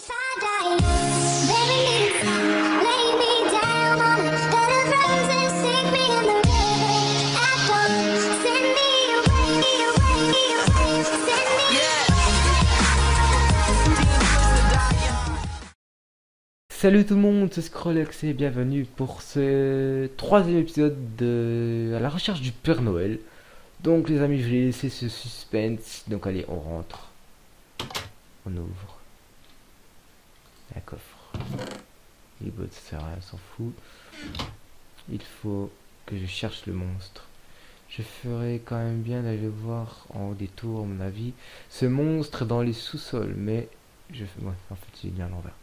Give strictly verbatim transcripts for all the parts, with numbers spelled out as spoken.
Salut tout le monde, c'est Scrollex et bienvenue pour ce troisième épisode de à la recherche du Père Noël. Donc les amis, je vais laisser ce suspense. Donc allez, on rentre. On ouvre. Un coffre. Les bottes, ça sert à rien, on s'en fout. Il faut que je cherche le monstre. Je ferais quand même bien d'aller voir en haut des tours, à mon avis. Ce monstre dans les sous-sols, mais je fais. Ouais, en fait, il est bien à l'envers.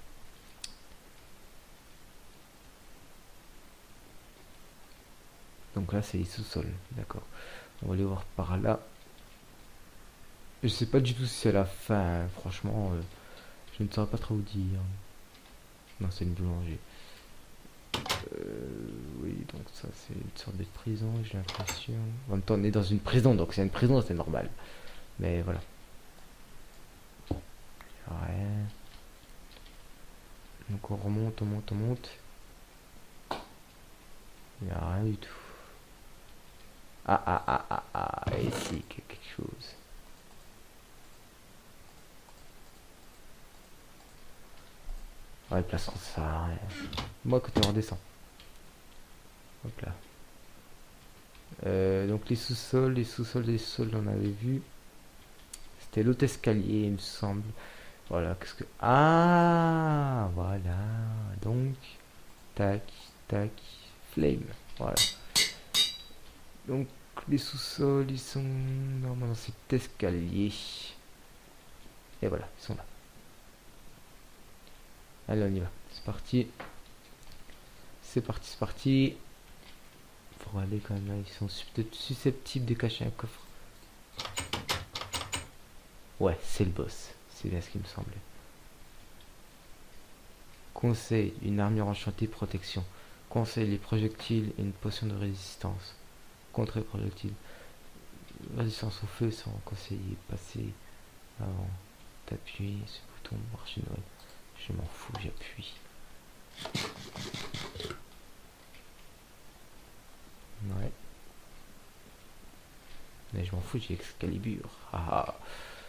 Donc là c'est les sous-sols, d'accord. On va aller voir par là. Je sais pas du tout si c'est la fin, hein. Franchement, euh, je ne saurais pas trop vous dire. Non, c'est une boulangerie. Euh, oui, donc ça c'est une sorte de prison, j'ai l'impression. En même temps, on est dans une prison, donc c'est une prison, c'est normal. Mais voilà. Rien. Donc on remonte, on monte, on monte. Il n'y a rien du tout. Ah ah ah ah ah, ici quelque chose. Ouais, place ça sert à rien. Moi, côté on redescend. Hop là. Euh, donc les sous-sols, les sous-sols, les sous-sols, on avait vu. C'était l'autre escalier, il me semble. Voilà, qu'est-ce que. Ah, voilà. Donc, tac, tac, flame. Voilà. Donc les sous-sols ils sont normalement dans cet escalier. Et voilà, ils sont là. Allez, on y va. C'est parti. C'est parti, c'est parti. Faut aller quand même là. Ils sont peut-être susceptibles de cacher un coffre. Ouais, c'est le boss. C'est bien ce qui me semblait. Conseil, une armure enchantée protection. Conseil, les projectiles et une potion de résistance. Contre les projectiles. Résistance au feu sans conseiller. Passer avant d'appuyer ce bouton marche une note. Je m'en fous, j'appuie. Ouais. Mais je m'en fous, j'ai Excalibur. Ah ah.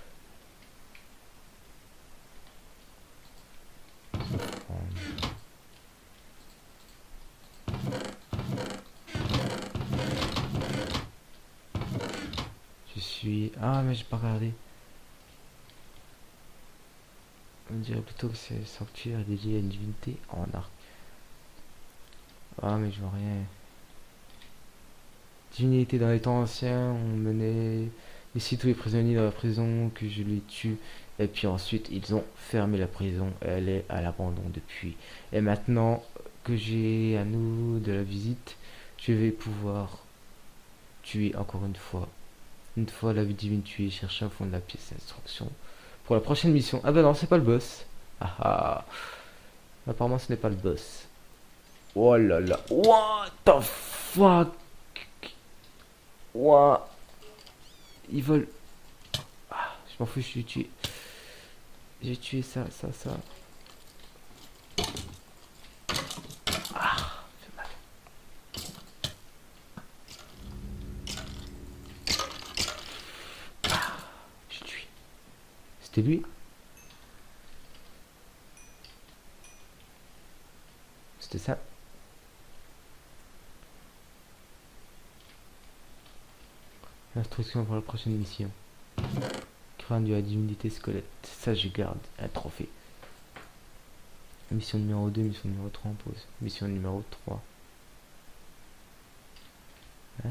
Je suis... Ah mais j'ai pas regardé. On dirait plutôt que c'est sanctuaire dédié à une divinité en arc. Ah mais je vois rien. Divinité dans les temps anciens, on menait ici tous les prisonniers dans la prison, que je les tue. Et puis ensuite ils ont fermé la prison et elle est à l'abandon depuis. Et maintenant que j'ai à nous de la visite, je vais pouvoir tuer encore une fois. Une fois la vie divine tuée, chercher au fond de la pièce d'instruction pour la prochaine mission. Ah bah non, c'est pas le boss. Ah ah. Apparemment ce n'est pas le boss. Oh là là. What the fuck. What. Ils veulent. Ah, je m'en fous, je suis tué. J'ai tué ça, ça, ça. Ah, fait mal. Ah, j'ai tué. C'était lui? C'était ça? Instruction pour la prochaine mission. Crâne de la divinité squelette. Ça, je garde un trophée. Mission numéro deux, mission numéro trois en pause. Mission numéro trois. Hein?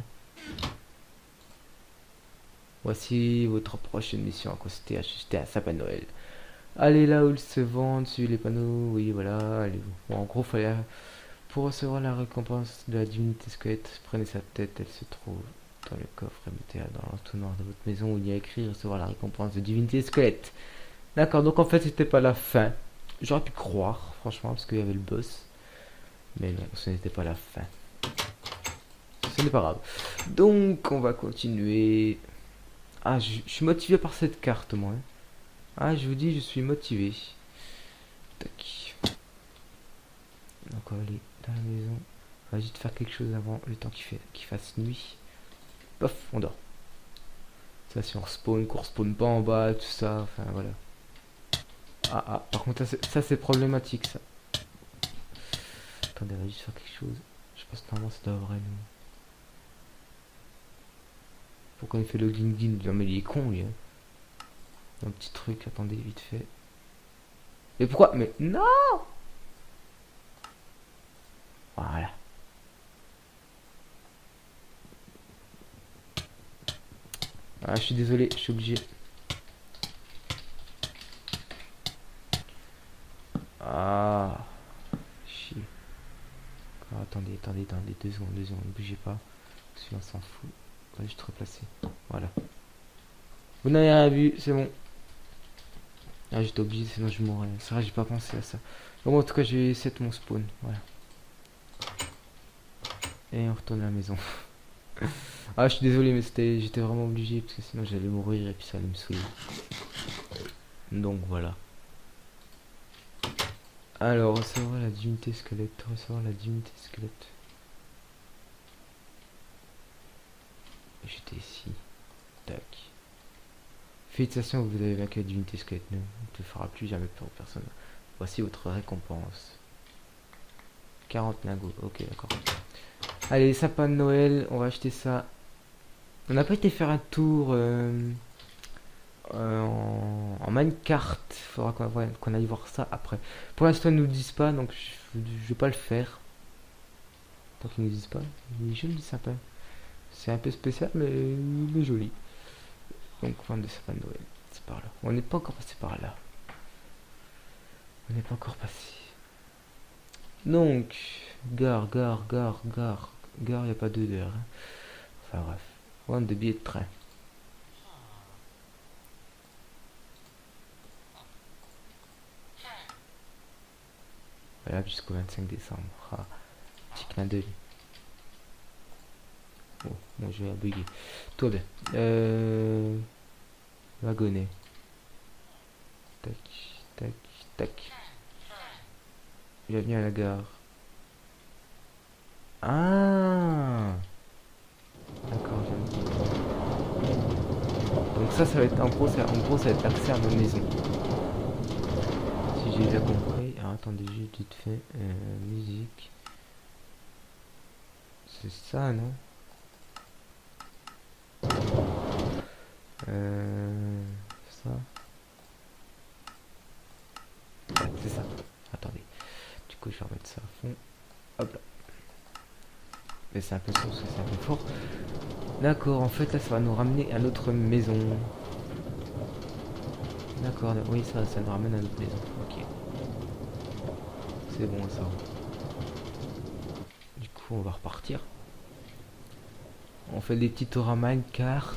Voici votre prochaine mission à constater, acheter un sapin de Noël. Allez là où ils se vendent, suivez les panneaux. Oui, voilà. Allez. Bon, en gros, fallait. Pour recevoir la récompense de la divinité squelette, prenez sa tête, elle se trouve dans le coffre et mettez-la dans l'entonnoir de votre maison où il y a écrit recevoir la récompense de divinité squelette. D'accord, donc en fait c'était pas la fin. J'aurais pu croire, franchement, parce qu'il y avait le boss. Mais non, ce n'était pas la fin. Ce n'est pas grave. Donc on va continuer. Ah, je, je suis motivé par cette carte, moi. Ah, je vous dis, je suis motivé. Tac. Donc on va aller dans la maison. On va juste faire quelque chose avant le temps qu'il fait qu'il fasse nuit. Pof, on dort. Ça, si on respawn, qu'on respawn pas en bas, tout ça, enfin voilà. Ah ah, par contre ça c'est problématique ça. Attendez, on va juste faire quelque chose. Je pense que normalement ça devrait nous. Pourquoi il fait le login? Non mais il est con lui. Hein. Un petit truc, attendez, vite fait. Mais pourquoi? Mais non! Voilà. Ah, je suis désolé, je suis obligé. Ah. Chier. Ah, attendez, attendez, attendez, deux secondes, deux secondes, ne bougez pas. Celui-là s'en fout. On va juste replacer. Voilà. Vous n'avez rien vu, c'est bon. Ah, j'étais obligé, sinon je mourrais. C'est vrai, j'ai pas pensé à ça. Bon, en tout cas, j'ai set mon spawn. Voilà. Et on retourne à la maison. Ah, je suis désolé, mais c'était, j'étais vraiment obligé parce que sinon j'allais mourir et puis ça allait me saouler. Donc voilà. Alors, recevoir la divinité squelette. Recevoir la divinité squelette. J'étais ici. Tac. Félicitations, vous avez vaincu la divinité squelette. Ne te fera plus jamais peur personne. Voici votre récompense. quarante lingots. Ok, d'accord. Allez, sapin de Noël. On va acheter ça. On n'a pas été faire un tour euh, euh, en, en minecart. Il faudra qu'on qu'on aille voir ça après. Pour l'instant, ils nous le disent pas, donc je, je vais pas le faire. Tant qu'ils nous disent pas. Il est joli, sapin. C'est un peu spécial, mais il est joli. Donc, vente de sapin de Noël. C'est par là. On n'est pas encore passé par là. On n'est pas encore passé. Donc, gare, gare, gare, gare. Gare, il n'y a pas deux d'heure. Hein. Enfin bref. Vente de billets de train. Voilà, jusqu'au vingt-cinq décembre. Ah, petit clin d'œil. Oh, moi je vais bugger. Tout bien. Euh... Wagonnet. Tac, tac, tac. Bienvenue à la gare. Ah, d'accord. Donc ça, ça va être en gros, ça, en gros, ça va être l'accès à ma maison. Si j'ai bien compris. Alors attendez, juste vite fait. Euh, musique. C'est ça, non? Euh, ça. C'est ça. Attendez. Du coup, je vais remettre ça à fond. Hop là. Mais c'est un peu sourd parce que c'est un peu fort. D'accord, en fait, là, ça va nous ramener à notre maison. D'accord, oui, ça, ça nous ramène à notre maison. Ok. C'est bon, ça. Du coup, on va repartir. On fait des petits tours à minecart.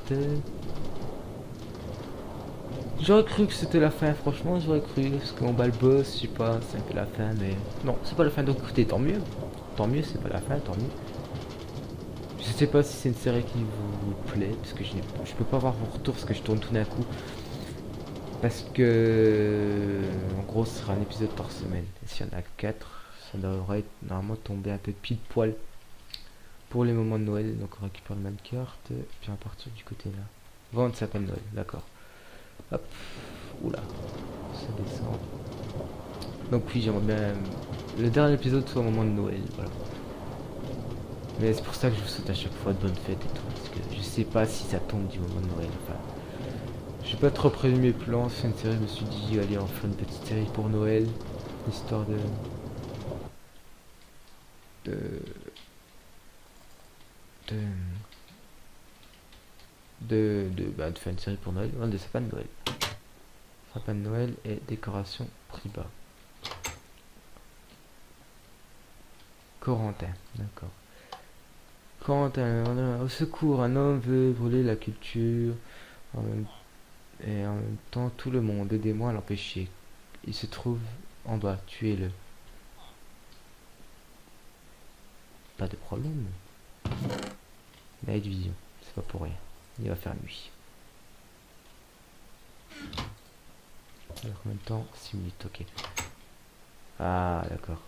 J'aurais cru que c'était la fin, franchement, j'aurais cru. Parce qu'on bat le boss, je sais pas, c'est un peu la fin, mais... Non, c'est pas la fin, donc écoutez, tant mieux. Tant mieux, c'est pas la fin, tant mieux. Je sais pas si c'est une série qui vous, vous plaît, parce que je, je peux pas voir vos retours, parce que je tourne tout d'un coup. Parce que... En gros, ce sera un épisode par semaine. Et s'il y en a quatre, ça devrait être, normalement tomber un peu pile poil pour les moments de Noël. Donc on récupère le même carte, puis on va partir du côté là. Vente sapin de Noël, d'accord. Hop, oula, ça descend. Donc oui, j'aimerais bien le dernier épisode soit au moment de Noël, voilà. Mais c'est pour ça que je vous souhaite à chaque fois de bonnes fêtes et tout, parce que je sais pas si ça tombe du moment de Noël. Enfin, j'ai pas trop prévu mes plans. C'est une série, je me suis dit allez, on fait une petite série pour Noël, histoire de de de de, de, bah, de faire une série pour Noël, ouais, de sapin de Noël. Sapin de Noël et décoration prix bas. Corentin, d'accord. Corentin, au secours, un homme veut brûler la culture en même, et en même temps tout le monde. Aidez-moi à l'empêcher. Il se trouve en bas, tuez-le. Pas de problème. Night Vision, c'est pas pour rien. Il va faire nuit. Alors en même temps, six minutes, ok. Ah, d'accord.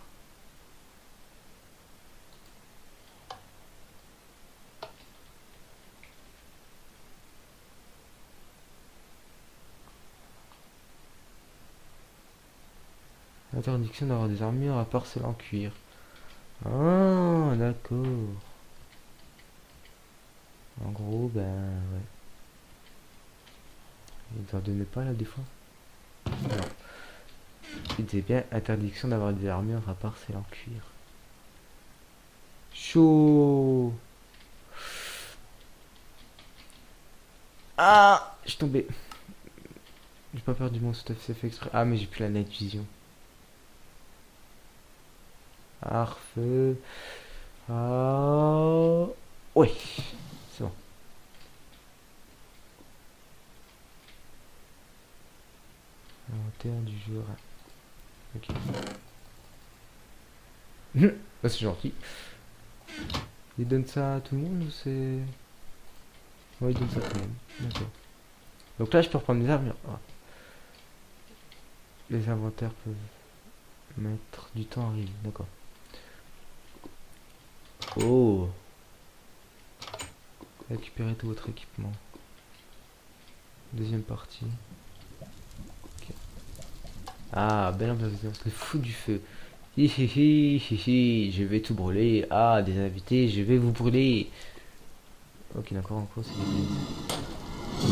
Interdiction d'avoir des armures à part celles en cuir. Ah, d'accord. En gros, ben ouais. Il ne donnait pas là des fois. Non. Il disait bien interdiction d'avoir des armures à part celles en cuir. Chaud. Ah, je suis tombé. J'ai pas peur du monstre, c'est fait exprès. Ah, mais j'ai plus la night vision. Arfeu. Ah. Oui. C'est bon. Inventaire du jour. Ok. Bah, c'est gentil. Il donne ça à tout le monde ou c'est... Ouais, il donne ça à tout le monde. D'accord. Donc là, je peux reprendre mes armures. Ah. Les inventaires peuvent mettre du temps à arriver. D'accord. Oh. Récupérez tout votre équipement. Deuxième partie. Okay. Ah, belle ambiance, le fou du feu. Hi hi hi hi hi, je vais tout brûler. Ah, des invités, je vais vous brûler. Ok, d'accord, en quoi c'est des...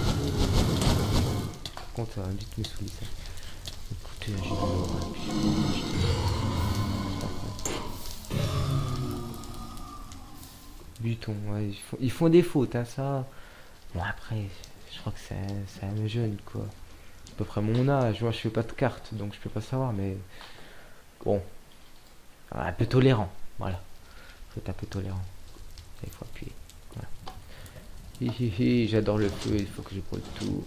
Par contre, ça va vite me saouler ça. Écoutez, j'ai de l'or. Buton, ouais, ils font, ils font des fautes, hein, ça. Bon, après, je crois que c'est un jeune, quoi. À peu près mon âge, moi je fais pas de cartes, donc je peux pas savoir, mais... Bon. Un peu tolérant, voilà. Faut être un peu tolérant. Il faut appuyer, voilà. Hihihi, j'adore le feu, il faut que je brûle tout.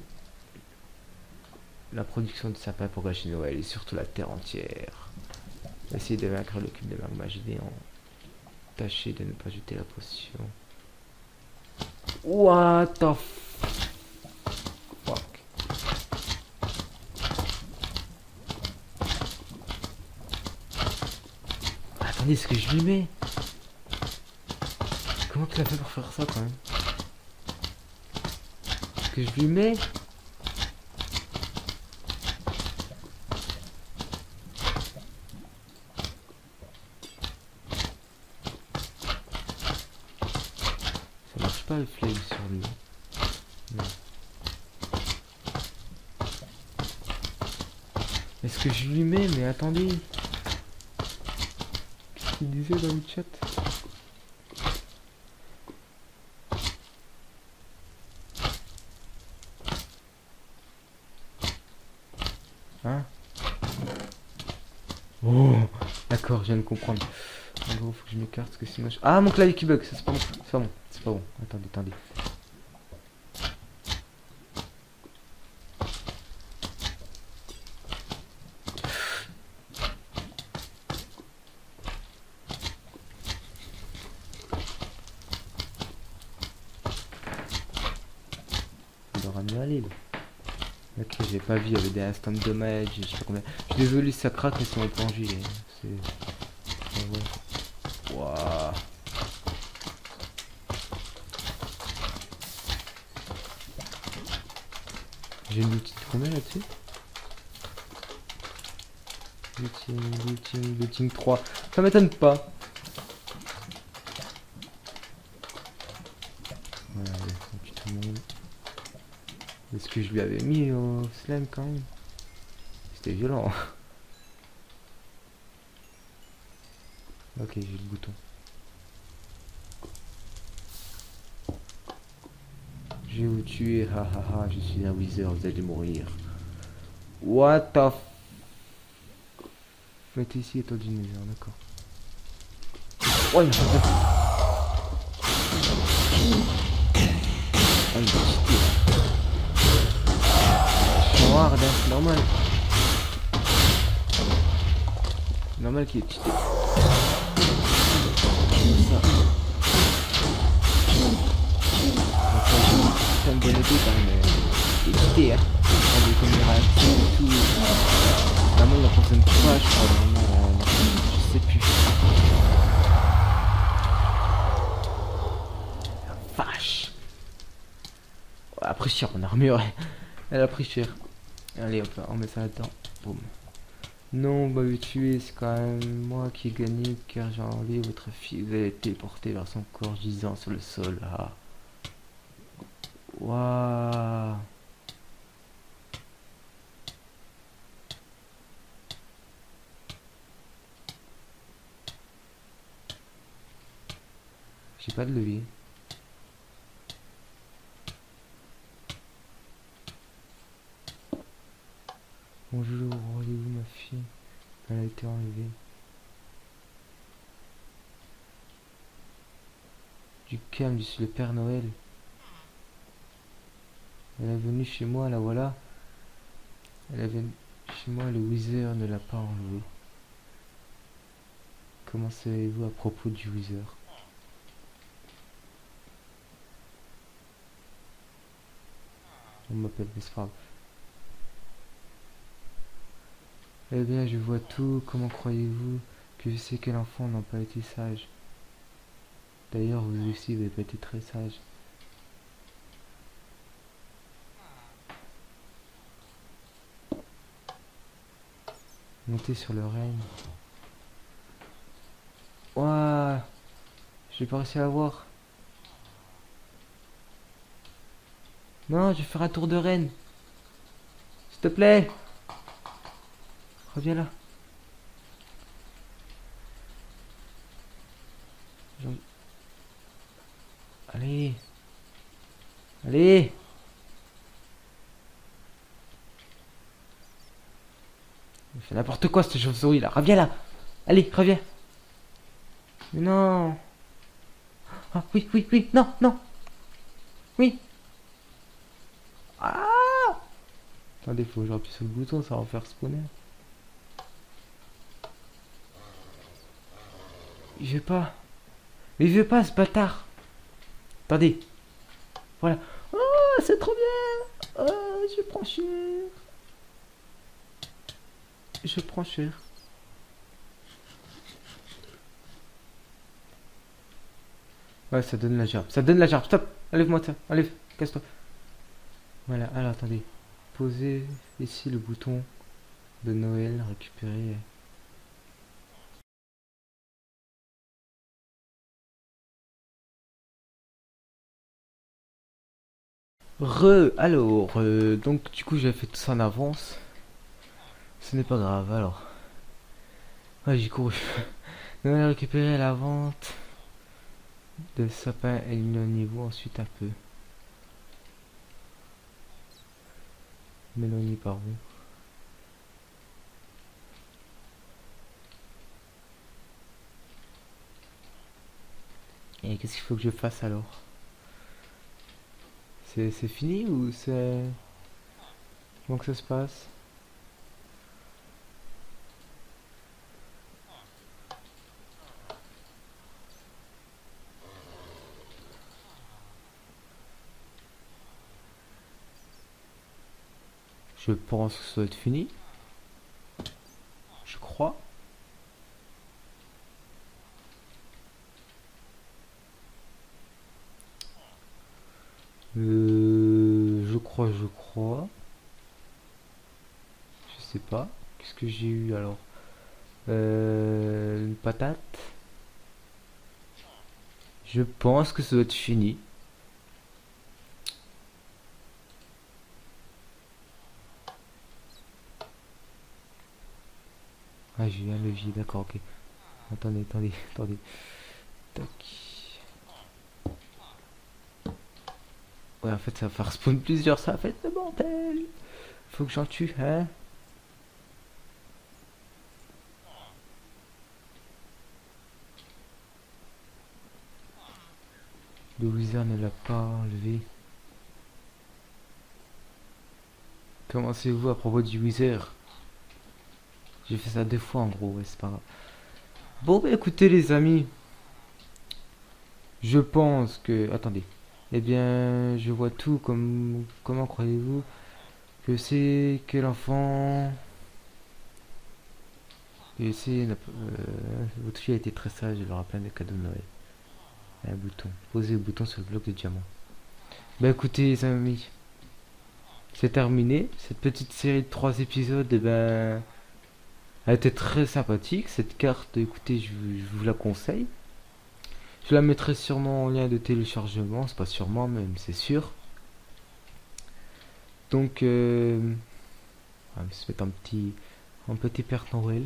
La production de sapin pour gâcher Noël et surtout la terre entière. Essayez de vaincre le cube de magma géant. Tâchez de ne pas jeter la potion. What the fuck? Attendez, ce que je lui mets? Comment tu l'as fait pour faire ça quand même? Ce que je lui mets? Ça marche pas le flame sur lui. Non. Est-ce que je lui mets? Mais attendez. Qu'est-ce qu'il disait dans le chat? Hein? Oh, d'accord, je viens de comprendre. En gros, faut que je m'écarte parce que sinon je... Ah, mon clavier qui bug, ça c'est pas bon. C'est pas bon, c'est pas bon. Attendez, attendez. Il doit ramener à l'île. Ok, j'ai pas vu, il y avait des instant damage, je sais pas combien. Je suis désolé si ça craque, mais c'est mon plongée. C'est... Oh, ouais. Waouh. J'ai une outil de combien là-dessus? Looting, looting, looting trois. Ça m'étonne pas. Voilà, tout le monde. Est-ce que je lui avais mis au slime quand même? C'était violent. Ok, j'ai le bouton. Je vais vous tuer, hahaha, je suis un wizard, vous allez mourir. What the f... Mettez ici étant du nether, d'accord. Oh, il m'a fait peur. Oh, il m'a cheaté. Je suis en hard, hein, c'est normal. C'est normal qu'il est cheaté. Ça. C'est une bonne épée quand même. Il est cheaté, hein. première réaction et tout. Vraiment, il n'apporte pas, je crois. Vraiment, euh, je sais plus. La vache. Elle a pris cher mon armure. Elle a pris cher. Allez, hop là, on met ça là-dedans. Boum. Non, bah le tuer, c'est quand même moi qui ai gagné car j'ai enlevé votre fille. Vous avez été porté vers son corps gisant sur le sol. Ah. Waouh. J'ai pas de levier. Bonjour, voyez-vous ma fille? Elle a été enlevée. Du calme, je suis le Père Noël. Elle est venue chez moi, la voilà. Elle est venue chez moi, le Wither ne l'a pas enlevée. Comment savez-vous à propos du Wither? On m'appelle Vesprab. Eh bien, je vois tout. Comment croyez-vous que je sais quel enfant n'a pas été sage? D'ailleurs, vous aussi, vous n'avez pas été très sage. Montez sur le règne. Ouah, j'ai pas réussi à l'avoir. Non, je vais faire un tour de reine. S'il te plaît. Reviens là. Allez. Allez. Il fait n'importe quoi cette chauve-souris là. Reviens là. Allez, reviens. Mais non. Ah oui, oui, oui. Non, non. Oui. Ah. Attendez, faut que j'appuie sur le bouton, ça va en faire spawner. Il veut pas. Mais il veut pas ce bâtard. Attendez. Voilà. Oh, c'est trop bien. Oh, je prends cher. Je prends cher. Ouais, ça donne la gerbe. Ça donne la gerbe. Stop. Enlève-moi ça. Enlève. Casse-toi. Voilà. Alors, attendez. Posez ici le bouton de Noël. Récupérer. Re. Alors, euh, donc, du coup, j'ai fait tout ça en avance. Ce n'est pas grave. Alors. Ouais, j'ai couru. Noël récupérer la vente de sapin et le niveau ensuite un peu. Mélanie par où? Et qu'est-ce qu'il faut que je fasse alors? C'est fini ou c'est... Comment que ça se passe? Je pense que ça doit être fini. Je crois. Euh, je crois, je crois. Je sais pas. Qu'est-ce que j'ai eu alors? Euh, une patate. Je pense que ça doit être fini. Ah, j'ai eu un levier, d'accord, ok. Attendez, attendez, attendez. Tac. Ouais, en fait, ça va faire spawn plusieurs, ça va être le bordel. Faut que j'en tue, hein. Le Wither ne l'a pas enlevé. Commencez-vous à propos du Wither? J'ai fait ça deux fois en gros, ouais, c'est pas grave. Bon, bah écoutez les amis. Je pense que... Attendez. Eh bien, je vois tout comme... Comment croyez-vous Que c'est que l'enfant... Que c'est... Euh, votre fille a été très sage, elle aura plein de cadeaux de Noël. Un bouton. Posez le bouton sur le bloc de diamant. Bah écoutez les amis, c'est terminé. Cette petite série de trois épisodes, eh ben, a été très sympathique. Cette carte, écoutez, je, je vous la conseille. Je la mettrai sûrement en lien de téléchargement. C'est pas sûrement, même c'est sûr. Donc, euh, on va se mettre un petit, un petit Père Noël.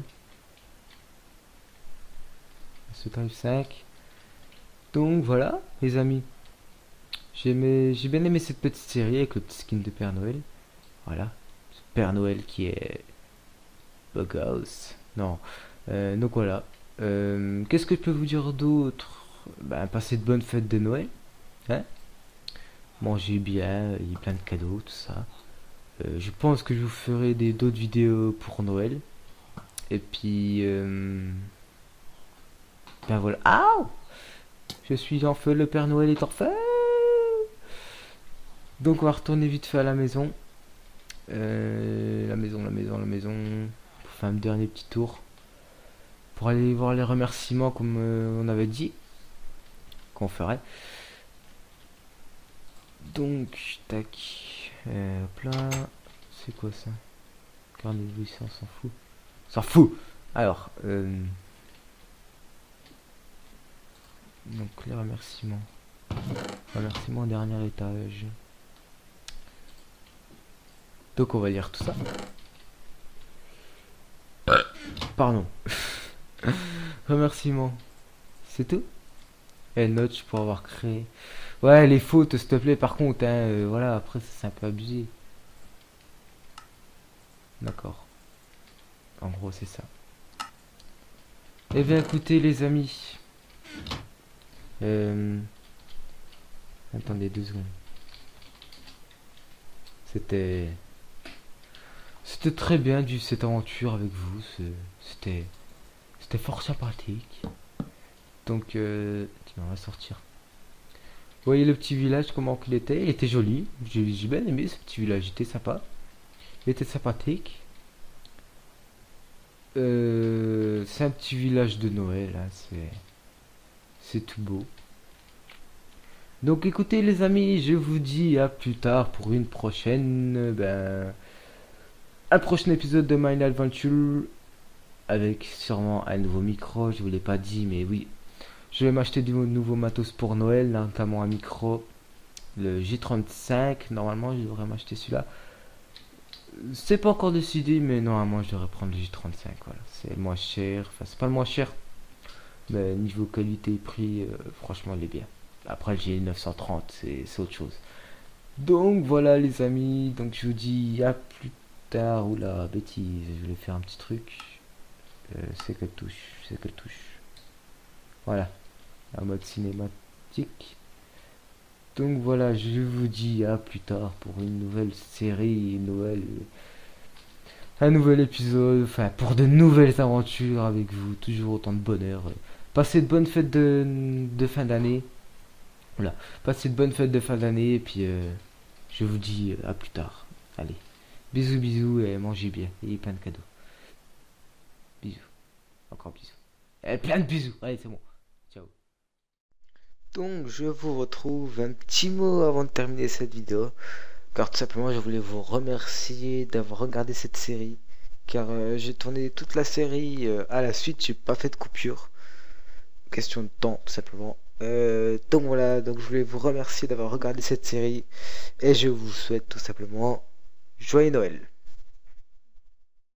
Ce time cinq. Donc voilà, les amis. J'ai bien aimé cette petite série avec le petit skin de Père Noël. Voilà. Père Noël qui est... Bughouse. Non. Euh, donc voilà. Euh, Qu'est-ce que je peux vous dire d'autre? Ben, passez de bonnes fêtes de Noël. Hein? Mangez bien, il y a plein de cadeaux, tout ça. Euh, je pense que je vous ferai des d'autres vidéos pour Noël. Et puis... Euh, ben voilà. Ah! Je suis en feu, le Père Noël est en feu. Donc on va retourner vite fait à la maison. Euh, la maison, la maison, la maison. Pour faire un dernier petit tour. Pour aller voir les remerciements comme euh, on avait dit. Qu'on ferait. Donc, tac. Euh, hop là. C'est quoi ça? Carnet de ça, on s'en fout. On s'en fout. Alors, euh, donc les remerciements. Remerciements au dernier étage. Donc on va lire tout ça. Pardon. Remerciements. C'est tout. Et note pour avoir créé. Ouais, les fautes, s'il te plaît, par contre, hein, euh, voilà, après c'est un peu abusé. D'accord. En gros, c'est ça. Eh bien, écoutez, les amis. Euh... Attendez deux secondes. C'était... C'était très bien du cette aventure avec vous. C'était... C'était fort sympathique. Donc, euh... tiens, on va sortir. Vous voyez le petit village, comment il était? Il était joli. J'ai bien aimé ce petit village. Il était sympa. Il était sympathique. Euh... C'est un petit village de Noël. Hein. C'est... C'est tout beau. Donc écoutez les amis, je vous dis à plus tard pour une prochaine, ben, un prochain épisode de Mine Adventure avec sûrement un nouveau micro. Je vous l'ai pas dit, mais oui, je vais m'acheter du nouveau matos pour Noël, notamment un micro, le J trente-cinq. Normalement, je devrais m'acheter celui-là. C'est pas encore décidé, mais normalement, je devrais prendre le J trente-cinq. Voilà, c'est le moins cher. Enfin, c'est pas le moins cher, mais niveau qualité et prix, euh, franchement, il est bien. Après le G neuf cent trente, c'est autre chose. Donc voilà les amis, donc je vous dis à plus tard. Oula, bêtise, je voulais faire un petit truc. Euh, c'est quelle touche? C'est quelle touche? Voilà, en mode cinématique. Donc voilà, je vous dis à plus tard pour une nouvelle série, une nouvelle... Un nouvel épisode, enfin pour de nouvelles aventures avec vous, toujours autant de bonheur. Passez de bonnes fêtes de, de fin d'année. Voilà, passez de bonnes fêtes de fin d'année et puis euh, je vous dis euh, à plus tard. Allez, bisous bisous et mangez bien et plein de cadeaux. Bisous, encore bisous. Et plein de bisous, allez c'est bon, ciao. Donc je vous retrouve un petit mot avant de terminer cette vidéo. Car tout simplement je voulais vous remercier d'avoir regardé cette série. Car euh, j'ai tourné toute la série euh, à la suite, j'ai pas fait de coupure. Question de temps tout simplement. Euh, donc voilà, donc je voulais vous remercier d'avoir regardé cette série et je vous souhaite tout simplement joyeux Noël.